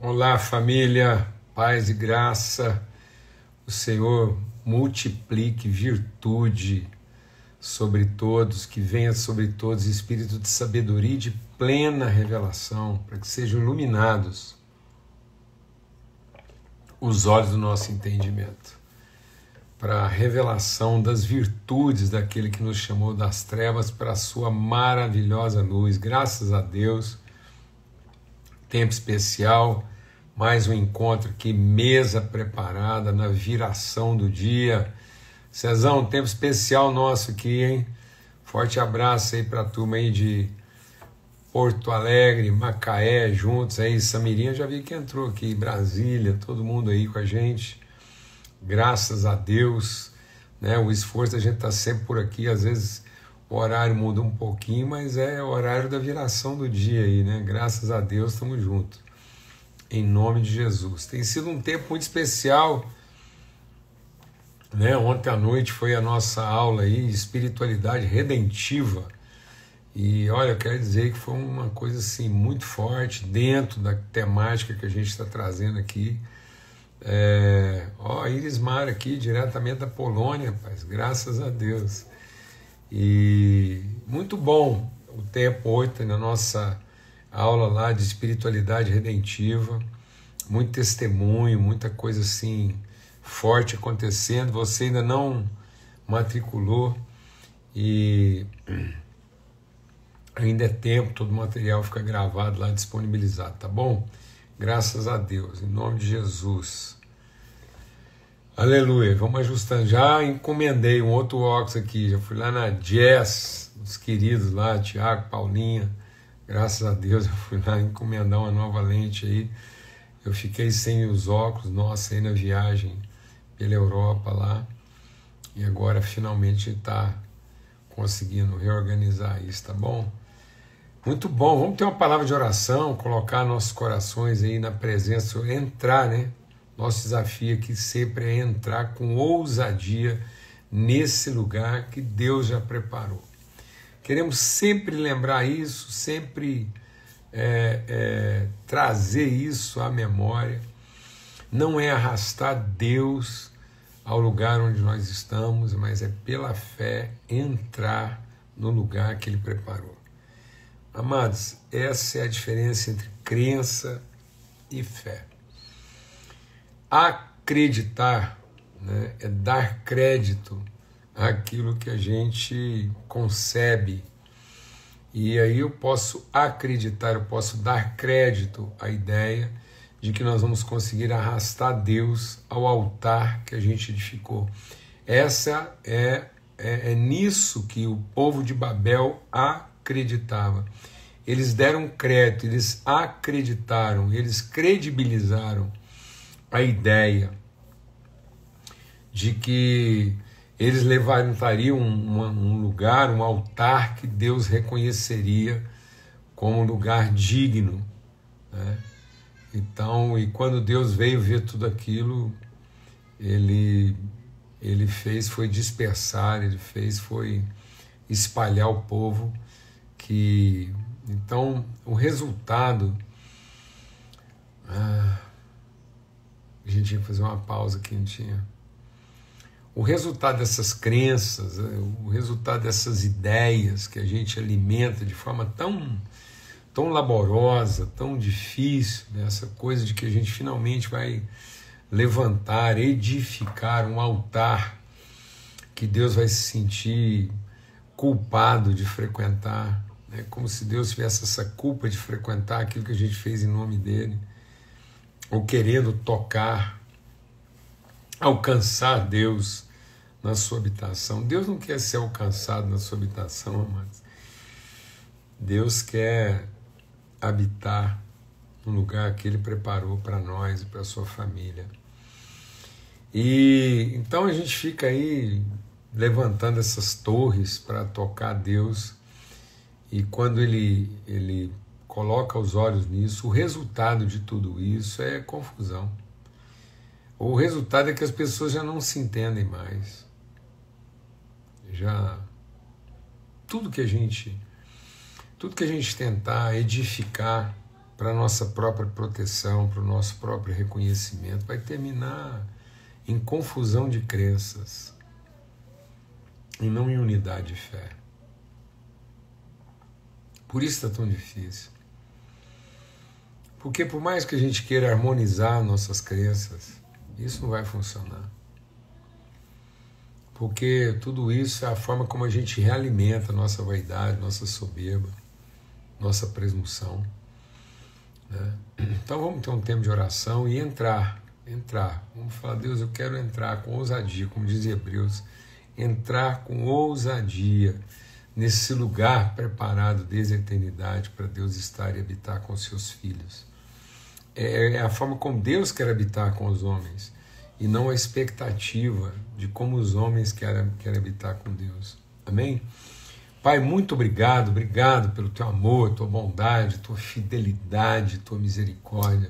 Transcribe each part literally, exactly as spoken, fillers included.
Olá, família, paz e graça, o Senhor multiplique virtude sobre todos, que venha sobre todos espírito de sabedoria e de plena revelação, para que sejam iluminados os olhos do nosso entendimento, para a revelação das virtudes daquele que nos chamou das trevas para a sua maravilhosa luz. Graças a Deus, tempo especial, mais um encontro aqui, mesa preparada na viração do dia. Cezão, tempo especial nosso aqui, hein? Forte abraço aí para a turma aí de Porto Alegre, Macaé, juntos aí. Samirinha já vi que entrou aqui, Brasília, todo mundo aí com a gente. Graças a Deus, né? O esforço da gente tá sempre por aqui, às vezes o horário muda um pouquinho, mas é o horário da viração do dia aí, né? Graças a Deus, estamos juntos. Em nome de Jesus. Tem sido um tempo muito especial, né? Ontem à noite foi a nossa aula aí, espiritualidade redentiva. E olha, eu quero dizer que foi uma coisa assim muito forte dentro da temática que a gente está trazendo aqui. É, ó, Iris Mar aqui, diretamente da Polônia, rapaz, graças a Deus. E muito bom o tempo hoje na nossa aula lá de espiritualidade redentiva, muito testemunho, muita coisa assim forte acontecendo. Você ainda não matriculou e ainda é tempo, todo o material fica gravado lá, disponibilizado, tá bom? Graças a Deus, em nome de Jesus. Aleluia, vamos ajustando. Já encomendei um outro óculos aqui, já fui lá na Jazz, os queridos lá, Tiago, Paulinha. Graças a Deus eu fui lá encomendar uma nova lente aí. Eu fiquei sem os óculos, nossa, aí na viagem pela Europa lá. E agora finalmente está conseguindo reorganizar isso, tá bom? Muito bom, vamos ter uma palavra de oração, colocar nossos corações aí na presença, entrar, né? Nosso desafio aqui sempre é entrar com ousadia nesse lugar que Deus já preparou. Queremos sempre lembrar isso, sempre é, é, trazer isso à memória. Não é arrastar Deus ao lugar onde nós estamos, mas é pela fé entrar no lugar que Ele preparou. Amados, essa é a diferença entre crença e fé. Acreditar, né, é dar crédito àquilo que a gente concebe. E aí eu posso acreditar, eu posso dar crédito à ideia de que nós vamos conseguir arrastar Deus ao altar que a gente edificou. Essa é, é, é nisso que o povo de Babel acreditava. Eles deram crédito, eles acreditaram, eles credibilizaram a ideia de que eles levantariam um, um lugar, um altar que Deus reconheceria como um lugar digno, né? Então, e quando Deus veio ver tudo aquilo, ele, ele fez, foi dispersar, ele fez, foi espalhar o povo, que, então, o resultado, ah, a gente tinha que fazer uma pausa aqui, não tinha. O resultado dessas crenças, o resultado dessas ideias que a gente alimenta de forma tão, tão laborosa, tão difícil, né? Essa coisa de que a gente finalmente vai levantar, edificar um altar que Deus vai se sentir culpado de frequentar, né? Como se Deus tivesse essa culpa de frequentar aquilo que a gente fez em nome dele, ou querendo tocar, alcançar Deus na sua habitação. Deus não quer ser alcançado na sua habitação, amados. Deus quer habitar no lugar que Ele preparou para nós e para a sua família. E então a gente fica aí levantando essas torres para tocar Deus, e quando Ele, ele coloca os olhos nisso, o resultado de tudo isso é confusão. O resultado é que as pessoas já não se entendem mais. Já tudo que a gente tudo que a gente tentar edificar para a nossa própria proteção, para o nosso próprio reconhecimento, vai terminar em confusão de crenças e não em unidade de fé. Por isso está tão difícil. Porque por mais que a gente queira harmonizar nossas crenças, isso não vai funcionar. Porque tudo isso é a forma como a gente realimenta a nossa vaidade, nossa soberba, nossa presunção. Né? Então vamos ter um tempo de oração e entrar, entrar. Vamos falar, Deus, eu quero entrar com ousadia, como diz Hebreus, entrar com ousadia nesse lugar preparado desde a eternidade para Deus estar e habitar com seus filhos. É a forma como Deus quer habitar com os homens e não a expectativa de como os homens querem, querem habitar com Deus. Amém? Pai, muito obrigado, obrigado pelo teu amor, tua bondade, tua fidelidade, tua misericórdia.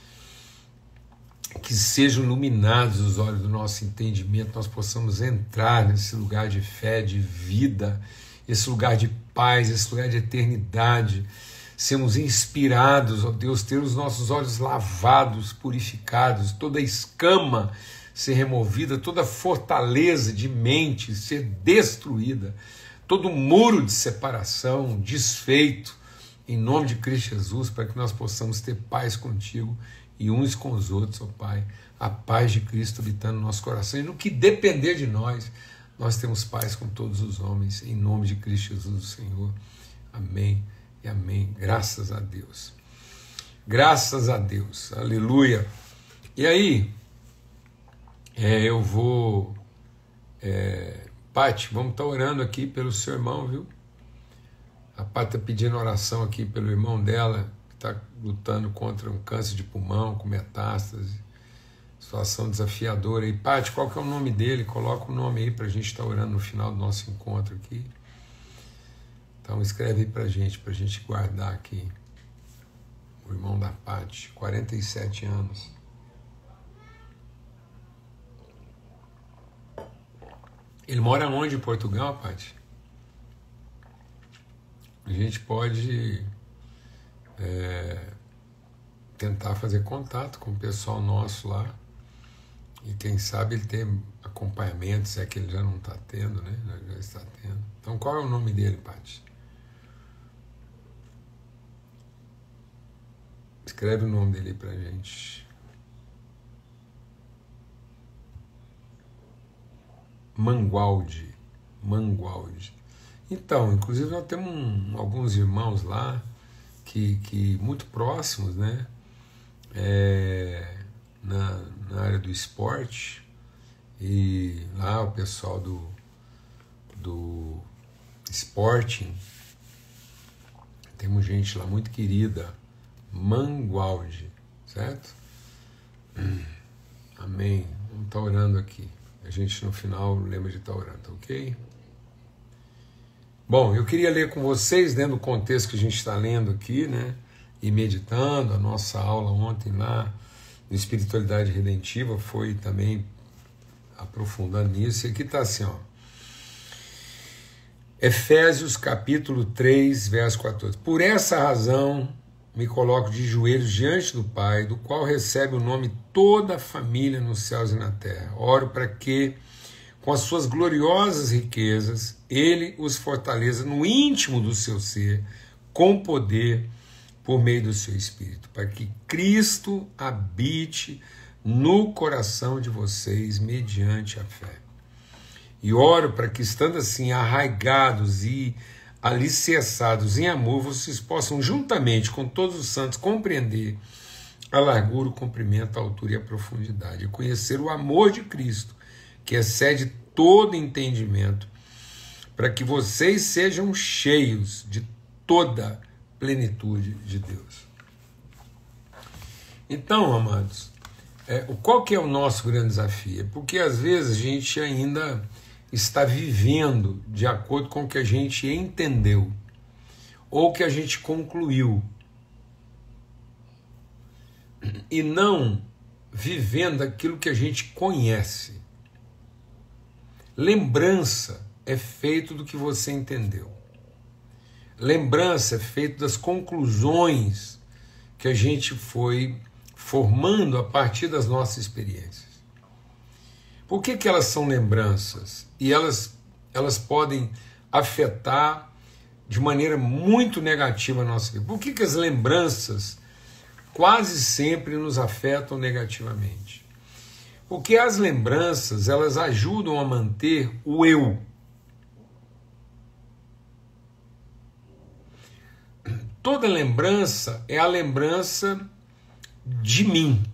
Que sejam iluminados os olhos do nosso entendimento, nós possamos entrar nesse lugar de fé, de vida, esse lugar de paz, esse lugar de eternidade. Sermos inspirados, ó Deus, ter os nossos olhos lavados, purificados, toda escama ser removida, toda fortaleza de mente ser destruída, todo muro de separação desfeito, em nome de Cristo Jesus, para que nós possamos ter paz contigo e uns com os outros, ó Pai, a paz de Cristo habitando no nosso coração, e no que depender de nós, nós temos paz com todos os homens, em nome de Cristo Jesus, o Senhor. Amém. E amém, graças a Deus, graças a Deus, aleluia. E aí, é, eu vou, é, Pati, vamos estar orando aqui pelo seu irmão, viu? A Pati está pedindo oração aqui pelo irmão dela, que está lutando contra um câncer de pulmão, com metástase, situação desafiadora. E Pati, qual que é o nome dele? Coloca o nome aí para a gente estar orando no final do nosso encontro aqui. Então escreve aí pra gente, pra gente guardar aqui. O irmão da Pati, quarenta e sete anos. Ele mora onde em Portugal, Pati? A gente pode é, tentar fazer contato com o pessoal nosso lá. E quem sabe ele tem acompanhamento, se é que ele já não está tendo, né? Já está tendo. Então qual é o nome dele, Pati? Escreve o nome dele pra gente. Mangualde. Mangualde. Então, inclusive nós temos um, alguns irmãos lá que, que muito próximos, né? É, na, na área do esporte. E lá o pessoal do, do Sporting. Temos gente lá muito querida. Mangualde, certo? Amém. Vamos estar orando aqui. A gente no final lembra de estar orando, ok? Bom, eu queria ler com vocês, dentro do contexto que a gente está lendo aqui, né? E meditando, a nossa aula ontem lá, no Espiritualidade Redentiva, foi também aprofundando nisso. E aqui está assim, ó. Efésios capítulo três, verso quatorze. Por essa razão me coloco de joelhos diante do Pai, do qual recebe o nome toda a família nos céus e na terra. Oro para que, com as suas gloriosas riquezas, Ele os fortaleça no íntimo do seu ser, com poder, por meio do seu Espírito, para que Cristo habite no coração de vocês, mediante a fé. E oro para que, estando assim arraigados e alicerçados em amor, vocês possam, juntamente com todos os santos, compreender a largura, o comprimento, a altura e a profundidade, e conhecer o amor de Cristo, que excede todo entendimento, para que vocês sejam cheios de toda plenitude de Deus. Então, amados, é, qual que é o nosso grande desafio? É porque às vezes a gente ainda está vivendo de acordo com o que a gente entendeu ou que a gente concluiu e não vivendo aquilo que a gente conhece. Lembrança é feito do que você entendeu. Lembrança é feito das conclusões que a gente foi formando a partir das nossas experiências. Por que que elas são lembranças? E elas, elas podem afetar de maneira muito negativa a nossa vida. Por que que as lembranças quase sempre nos afetam negativamente? Porque as lembranças, elas ajudam a manter o eu. Toda lembrança é a lembrança de mim.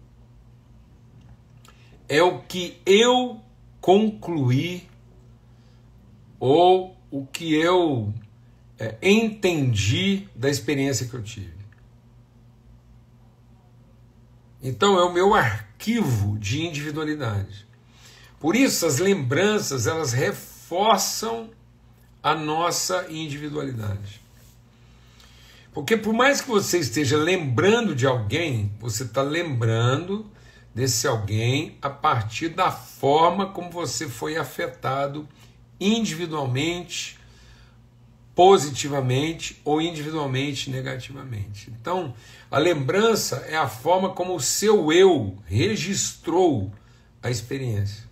É o que eu concluí ou o que eu é, entendi da experiência que eu tive. Então é o meu arquivo de individualidade. Por isso as lembranças, elas reforçam a nossa individualidade. Porque por mais que você esteja lembrando de alguém, você está lembrando desse alguém a partir da forma como você foi afetado individualmente, positivamente ou individualmente negativamente. Então, a lembrança é a forma como o seu eu registrou a experiência.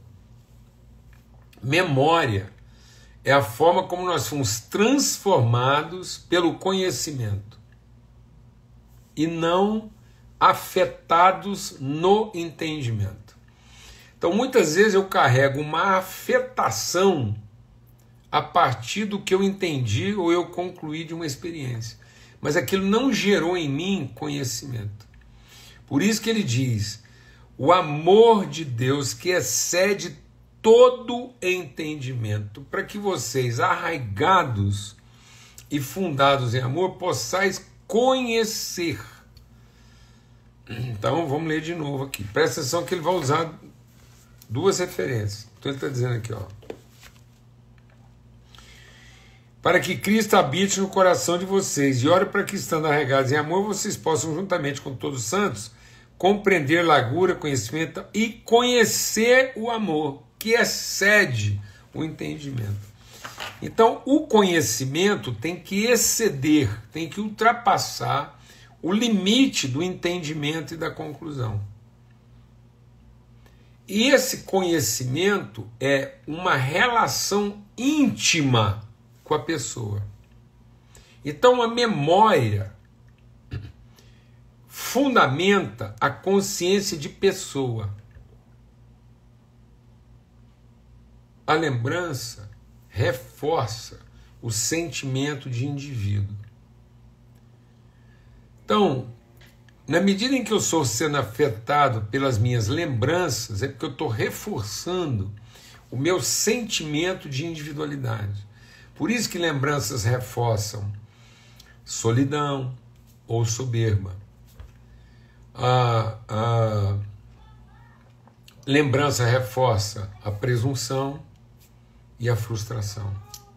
Memória é a forma como nós fomos transformados pelo conhecimento e não afetados no entendimento. Então, muitas vezes eu carrego uma afetação a partir do que eu entendi ou eu concluí de uma experiência. Mas aquilo não gerou em mim conhecimento. Por isso que ele diz, o amor de Deus que excede todo entendimento, para que vocês, arraigados e fundados em amor, possais conhecer. Então, vamos ler de novo aqui. Presta atenção que ele vai usar duas referências. Então ele está dizendo aqui, ó. Para que Cristo habite no coração de vocês, e ore para que, estando arraigados em amor, vocês possam, juntamente com todos os santos, compreender largura, conhecimento e conhecer o amor, que excede o entendimento. Então, o conhecimento tem que exceder, tem que ultrapassar o limite do entendimento e da conclusão. E esse conhecimento é uma relação íntima com a pessoa. Então, a memória fundamenta a consciência de pessoa. A lembrança reforça o sentimento de indivíduo. Então, na medida em que eu sou sendo afetado pelas minhas lembranças, é porque eu estou reforçando o meu sentimento de individualidade. Por isso que lembranças reforçam solidão ou soberba. A, a lembrança reforça a presunção e a frustração.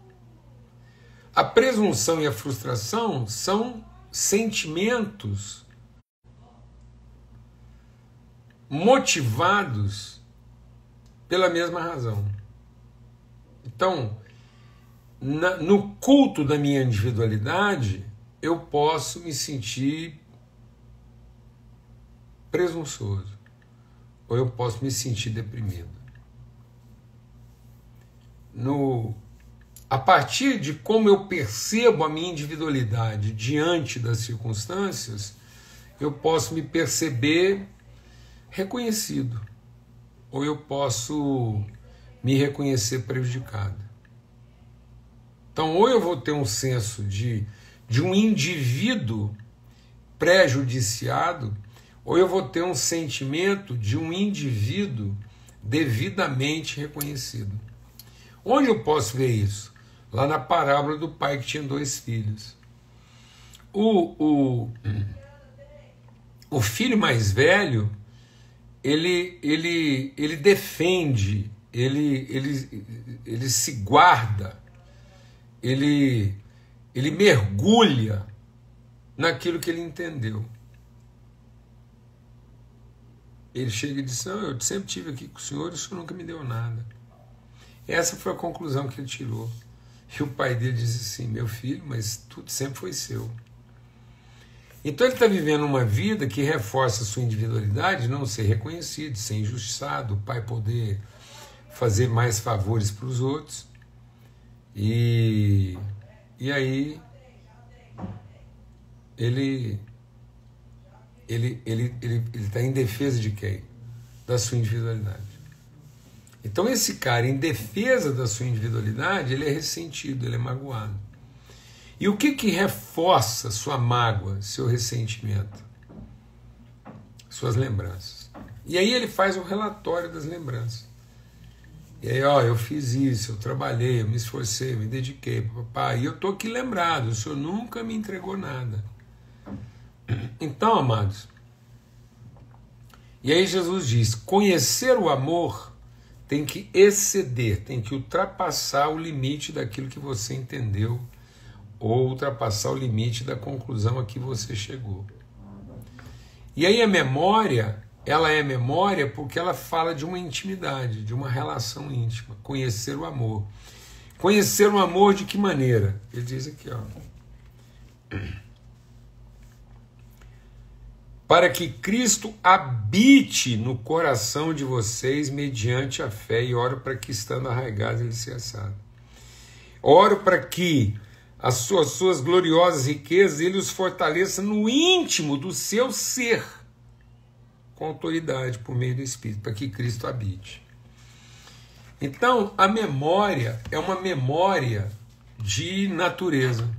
A presunção e a frustração são sentimentos motivados pela mesma razão. Então, na, no culto da minha individualidade, eu posso me sentir presunçoso, ou eu posso me sentir deprimido. No, a partir de como eu percebo a minha individualidade diante das circunstâncias, eu posso me perceber reconhecido, ou eu posso me reconhecer prejudicado. Então, ou eu vou ter um senso de, de um indivíduo prejudiciado, ou eu vou ter um sentimento de um indivíduo devidamente reconhecido. Onde eu posso ver isso? Lá na parábola do pai que tinha dois filhos. O, o, o filho mais velho, ele, ele, ele defende, ele, ele, ele se guarda, ele, ele mergulha naquilo que ele entendeu. Ele chega e diz, não, eu sempre estive aqui com o senhor e o senhor nunca me deu nada. Essa foi a conclusão que ele tirou. E o pai dele disse assim, meu filho, mas tudo sempre foi seu. Então ele está vivendo uma vida que reforça a sua individualidade, não ser reconhecido, ser injustiçado, o pai poder fazer mais favores para os outros. E, e aí ele ele ele ele ele está em defesa de quem? Da sua individualidade. Então esse cara, em defesa da sua individualidade, ele é ressentido, ele é magoado. E o que que reforça sua mágoa, seu ressentimento? Suas lembranças. E aí ele faz um relatório das lembranças. E aí, ó, eu fiz isso, eu trabalhei, eu me esforcei, eu me dediquei, papai, e eu estou aqui lembrado, o Senhor nunca me entregou nada. Então, amados, e aí Jesus diz, conhecer o amor tem que exceder, tem que ultrapassar o limite daquilo que você entendeu, ou ultrapassar o limite da conclusão a que você chegou. E aí a memória, ela é memória porque ela fala de uma intimidade, de uma relação íntima, conhecer o amor. Conhecer o amor de que maneira? Ele diz aqui, ó. Para que Cristo habite no coração de vocês mediante a fé, e oro para que, estando arraigados, ele se assado. Oro para que as suas, suas gloriosas riquezas ele os fortaleça no íntimo do seu ser, com autoridade por meio do Espírito, para que Cristo habite. Então, a memória é uma memória de natureza,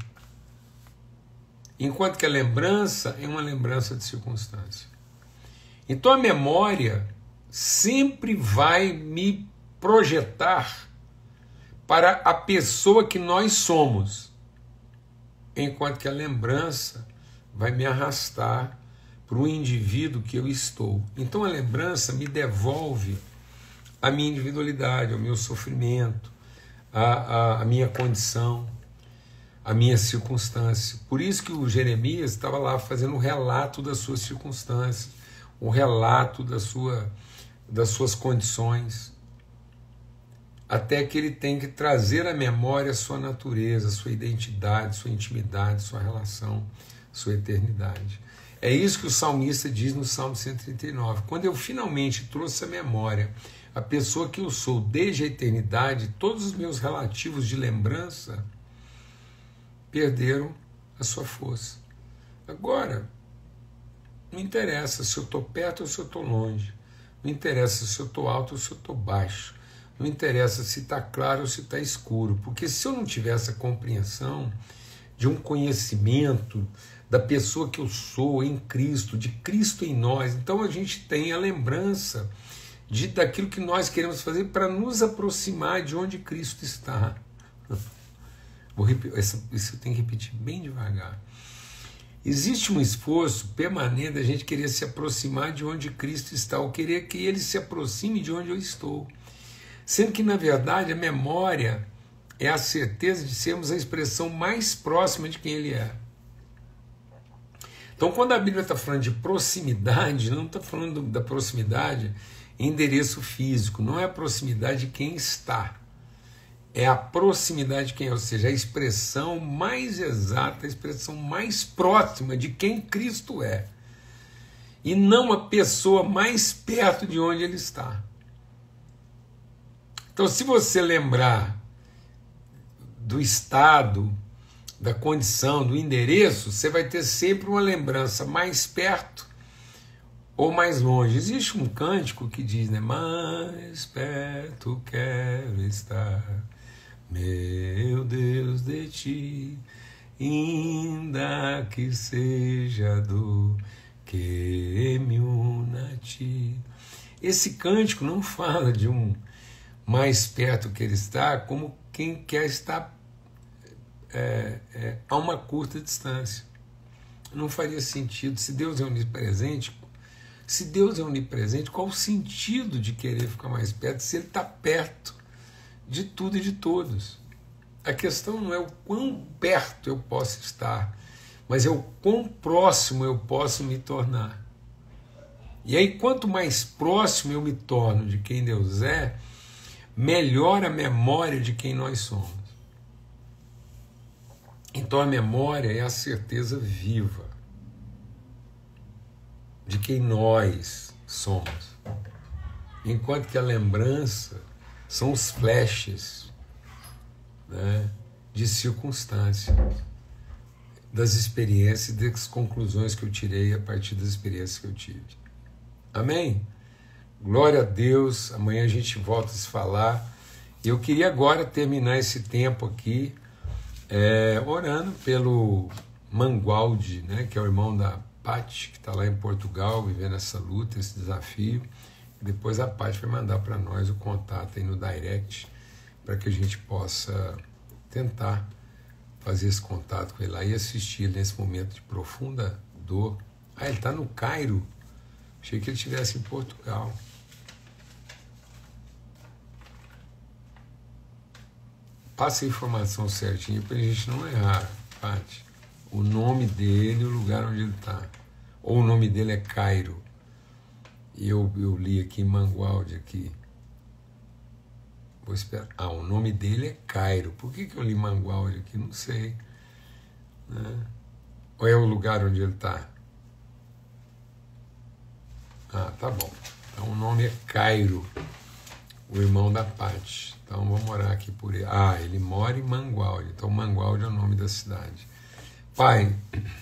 enquanto que a lembrança é uma lembrança de circunstância. Então a memória sempre vai me projetar para a pessoa que nós somos, enquanto que a lembrança vai me arrastar para o indivíduo que eu estou. Então a lembrança me devolve a minha individualidade, o meu sofrimento, a, a, a minha condição, a minha circunstância. Por isso que o Jeremias estava lá fazendo um relato das suas circunstâncias, um relato da sua, das suas condições, até que ele tem que trazer à memória a sua natureza, a sua identidade, sua intimidade, sua relação, sua eternidade. É isso que o salmista diz no Salmo cento e trinta e nove. Quando eu finalmente trouxe à memória a pessoa que eu sou desde a eternidade, todos os meus relativos de lembrança perderam a sua força. Agora, não interessa se eu estou perto ou se eu estou longe. Não interessa se eu estou alto ou se eu estou baixo. Não interessa se está claro ou se está escuro. Porque se eu não tiver essa compreensão de um conhecimento da pessoa que eu sou em Cristo, de Cristo em nós, então a gente tem a lembrança de, daquilo que nós queremos fazer para nos aproximar de onde Cristo está. Vou repetir, isso eu tenho que repetir bem devagar. Existe um esforço permanente da gente querer se aproximar de onde Cristo está, ou querer que Ele se aproxime de onde eu estou. Sendo que, na verdade, a memória é a certeza de sermos a expressão mais próxima de quem Ele é. Então, quando a Bíblia está falando de proximidade, não está falando da proximidade em endereço físico, não é a proximidade de quem está. É a proximidade de quem é, ou seja, a expressão mais exata, a expressão mais próxima de quem Cristo é. E não a pessoa mais perto de onde Ele está. Então, se você lembrar do estado, da condição, do endereço, você vai ter sempre uma lembrança mais perto ou mais longe. Existe um cântico que diz, né? Mais perto quero estar, meu Deus, de ti, ainda que seja dor que me una a ti. Esse cântico não fala de um mais perto que ele está, como quem quer estar é, é, a uma curta distância. Não faria sentido. Se Deus é onipresente, se Deus é onipresente, qual o sentido de querer ficar mais perto se Ele está perto de tudo e de todos? A questão não é o quão perto eu posso estar, mas é o quão próximo eu posso me tornar. E aí, quanto mais próximo eu me torno de quem Deus é, melhor a memória de quem nós somos. Então a memória é a certeza viva. de quem nós somos. Enquanto que a lembrança são os flashes, né, de circunstâncias, das experiências e das conclusões que eu tirei a partir das experiências que eu tive. Amém? Glória a Deus. Amanhã a gente volta a se falar. Eu queria agora terminar esse tempo aqui é, orando pelo Mangualde, né, que é o irmão da Paty, que está lá em Portugal, vivendo essa luta, esse desafio. Depois a Paty vai mandar para nós o contato aí no direct, para que a gente possa tentar fazer esse contato com ele lá e assistir ele nesse momento de profunda dor. Ah, ele está no Cairo. Achei que ele estivesse em Portugal. Passa a informação certinha para a gente não errar, Paty. O nome dele, o lugar onde ele está. Ou o nome dele é Cairo. E eu, eu li aqui Mangualde aqui. Vou esperar. Ah, o nome dele é Cairo. Por que, que eu li Mangualde aqui? Não sei. Né? Ou é o lugar onde ele está? Ah, tá bom. Então o nome é Cairo, o irmão da Paty. Então vamos orar aqui por ele. Ah, ele mora em Mangualde. Então Mangualde é o nome da cidade. Pai,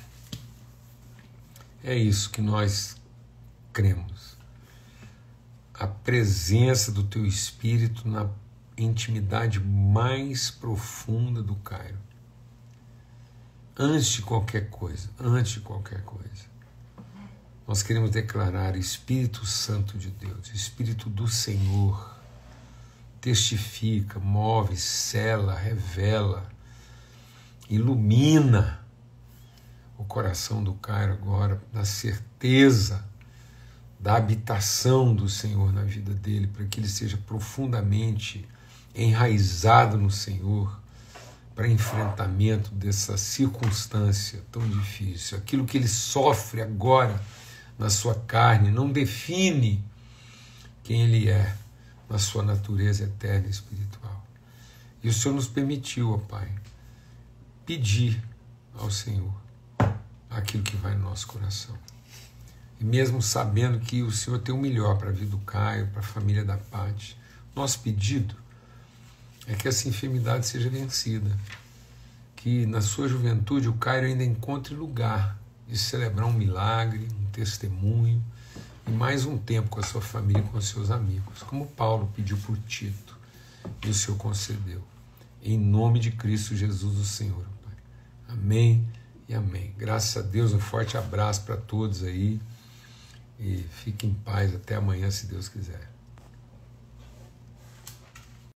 é isso que nós cremos. A presença do Teu Espírito na intimidade mais profunda do Cairo. Antes de qualquer coisa, antes de qualquer coisa, nós queremos declarar: Espírito Santo de Deus, Espírito do Senhor, testifica, move, sela, revela, ilumina o coração do Cairo agora, na certeza da habitação do Senhor na vida dele, para que ele seja profundamente enraizado no Senhor, para enfrentamento dessa circunstância tão difícil. Aquilo que ele sofre agora na sua carne não define quem ele é na sua natureza eterna e espiritual. E o Senhor nos permitiu, ó Pai, pedir ao Senhor aquilo que vai no nosso coração. E mesmo sabendo que o Senhor tem o melhor para a vida do Caio, para a família da Paty, nosso pedido é que essa enfermidade seja vencida, que na sua juventude o Caio ainda encontre lugar de celebrar um milagre, um testemunho, e mais um tempo com a sua família e com os seus amigos, como Paulo pediu por Tito, e o Senhor concedeu. Em nome de Cristo Jesus, o Senhor, Pai. Amém e amém. Graças a Deus, um forte abraço para todos aí, e fique em paz até amanhã, se Deus quiser.